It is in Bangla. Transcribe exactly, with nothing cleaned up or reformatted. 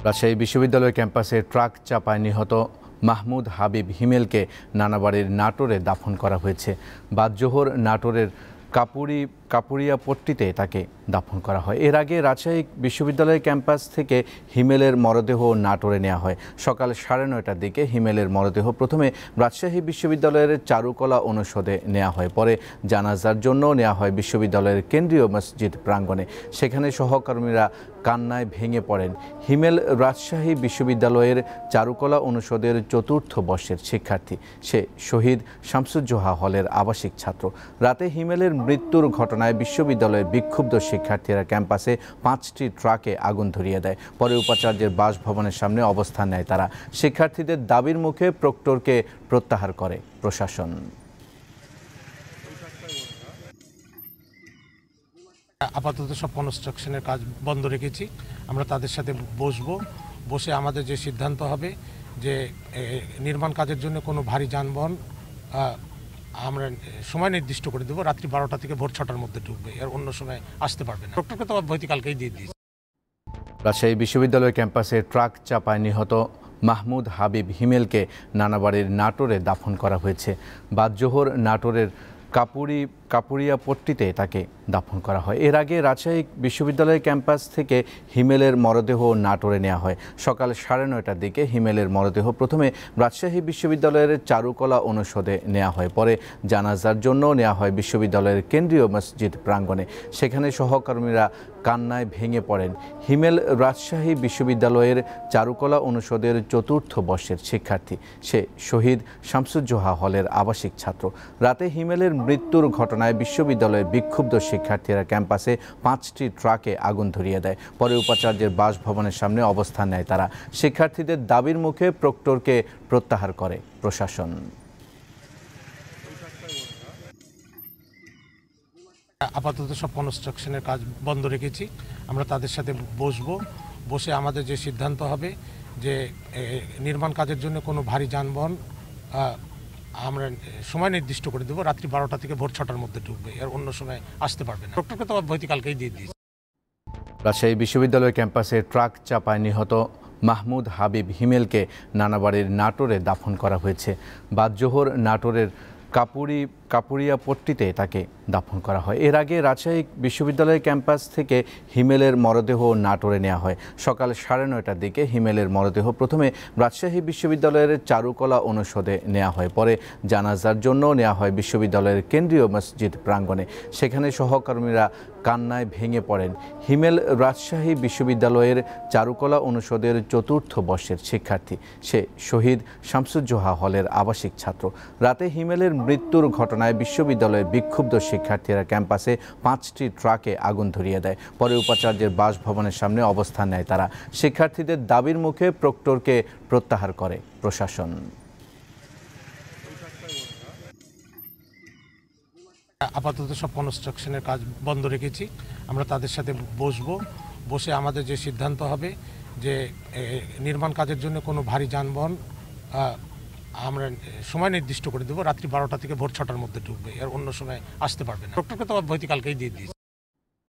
রাজশাহী বিশ্ববিদ্যালয় ক্যাম্পাসে ট্রাক চাপায় নিহত মাহমুদ হাবিব হিমেলকে নানাবাড়ির নাটোরে দাফন করা হয়েছে। বাদজোহর নাটোরের কাপুরি কাপুরিয়া পট্টিতে তাকে দাফন করা হয়। এর আগে রাজশাহী বিশ্ববিদ্যালয় ক্যাম্পাস থেকে হিমেলের মরদেহ নাটোরে নেওয়া হয়। সকাল সাড়ে নয়টার দিকে হিমেলের মরদেহ প্রথমে রাজশাহী বিশ্ববিদ্যালয়ের চারুকলা অনুষদে নেওয়া হয়, পরে জানাজার জন্য নেওয়া হয় বিশ্ববিদ্যালয়ের কেন্দ্রীয় মসজিদ প্রাঙ্গণে। সেখানে সহকর্মীরা কান্নায় ভেঙে পড়েন। হিমেল রাজশাহী বিশ্ববিদ্যালয়ের চারুকলা অনুষদের চতুর্থ বর্ষের শিক্ষার্থী। সে শহীদ শামসুজ্জোহা হলের আবাসিক ছাত্র। রাতে হিমেলের মৃত্যুর ঘটনায় বিশ্ববিদ্যালয়ের বিক্ষুব্ধ শিক্ষার্থীরা ক্যাম্পাসে পাঁচটি ট্রাকে আগুন ধরিয়ে দেয়। পরে উপাচার্যের বাসভবনের সামনে অবস্থান নেয় তারা। শিক্ষার্থীদের দাবির মুখে প্রক্টরকে প্রত্যাহার করে প্রশাসন। আপাতত সব কনস্ট্রাকশনের কাজ বন্ধ রেখেছি। আমরা তাদের সাথে বসবো, বসে আমাদের যে সিদ্ধান্ত হবে যে নির্মাণ কাজের জন্য কোনো ভারী যানবাহন আমরা সময় নির্দিষ্ট করে দেবো, রাত্রি বারোটা থেকে ভোর ছটার মধ্যে ঢুকবে, এর অন্য সময় আসতে পারবে না। ডক্টরকে তো অব্যাহতি কালকেই দিয়ে দিয়েছি। রাজশাহী বিশ্ববিদ্যালয় ক্যাম্পাসে ট্রাক চাপায় নিহত মাহমুদ হাবিব হিমেলকে নানাবাড়ির নাটোরে দাফন করা হয়েছে। বাদজোহর নাটোরের কাপুরি কাপুরিয়া পট্টিতে তাকে দাফন করা হয়। এর আগে রাজশাহী বিশ্ববিদ্যালয় ক্যাম্পাস থেকে হিমেলের মরদেহ নাটোরে নেওয়া হয়। সকাল সাড়ে নয়টার দিকে হিমেলের মরদেহ প্রথমে রাজশাহী বিশ্ববিদ্যালয়ের চারুকলা অনুষদে নেওয়া হয়, পরে জানাজার জন্য নেওয়া হয় বিশ্ববিদ্যালয়ের কেন্দ্রীয় মসজিদ প্রাঙ্গণে। সেখানে সহকর্মীরা কান্নায় ভেঙে পড়েন। হিমেল রাজশাহী বিশ্ববিদ্যালয়ের চারুকলা অনুষদের চতুর্থ বর্ষের শিক্ষার্থী। সে শহীদ শামসুজ্জোহা হলের আবাসিক ছাত্র। রাতে হিমেলের মৃত্যুর ঘটনায় বিশ্ববিদ্যালয়ের বিক্ষুব্ধ শিক্ষার্থীরা ক্যাম্পাসে পাঁচটি ট্রাকে আগুন ধরিয়ে দেয়। পরে উপাচার্যের বাসভবনের সামনে অবস্থান নেয় তারা। শিক্ষার্থীদের দাবির মুখে প্রক্টরকে প্রত্যাহার করে প্রশাসন। আপাতত সব কনস্ট্রাকশনের কাজ বন্ধ রেখেছি। আমরা তাদের সাথে বসবো, বসে আমাদের যে সিদ্ধান্ত হবে যে নির্মাণ কাজের জন্য কোনো ভারী যানবাহন আমরা সময় নির্দিষ্ট করে দেবো, রাত্রি বারোটা থেকে ভোর ছটার মধ্যে ঢুকবে, এর অন্য সময় আসতে পারবে না। ডক্টরকে তো অব্যাহতি কালকেই দিয়ে দিয়েছি। রাজশাহী বিশ্ববিদ্যালয় ক্যাম্পাসে ট্রাক চাপায় নিহত মাহমুদ হাবিব হিমেলকে নানাবাড়ির নাটোরে দাফন করা হয়েছে। বাদজোহর নাটোরের কাপুরি কাপুরিয়া পট্টিতে তাকে দাফন করা হয়। এর আগে রাজশাহী বিশ্ববিদ্যালয় ক্যাম্পাস থেকে হিমেলের মরদেহ নাটোরে নেওয়া হয়। সকাল সাড়ে নয়টার দিকে হিমেলের মরদেহ প্রথমে রাজশাহী বিশ্ববিদ্যালয়ের চারুকলা অনুষদে নেওয়া হয়, পরে জানাজার জন্য নেওয়া হয় বিশ্ববিদ্যালয়ের কেন্দ্রীয় মসজিদ প্রাঙ্গণে। সেখানে সহকর্মীরা কান্নায় ভেঙে পড়েন। হিমেল রাজশাহী বিশ্ববিদ্যালয়ের চারুকলা অনুষদের চতুর্থ বর্ষের শিক্ষার্থী। সে শহীদ শামসুজ্জোহা হলের আবাসিক ছাত্র। রাতে হিমেলের মৃত্যুর ঘটনায় বিশ্ববিদ্যালয়ের বিক্ষুব্ধ শিক্ষার্থীরা ক্যাম্পাসে পাঁচটি ট্রাকে আগুন ধরিয়ে দেয়। পরে উপাচার্যের বাসভবনের সামনে অবস্থান নেয় তারা। শিক্ষার্থীদের দাবির মুখে প্রক্টরকে প্রত্যাহার করে প্রশাসন। আপাতত সব কনস্ট্রাকশনের কাজ বন্ধ রেখেছি। আমরা তাদের সাথে বসবো, বসে আমাদের যে সিদ্ধান্ত হবে যে নির্মাণ কাজের জন্য কোনো ভারী যানবাহন আমরা সময় নির্দিষ্ট করে দেবো, রাত্রি বারোটা থেকে ভোর ছটার মধ্যে ঢুকবে, এর অন্য সময় আসতে পারবে না। ডক্টরকে তো অব্যাহতি কালকেই দিয়ে দিয়েছি।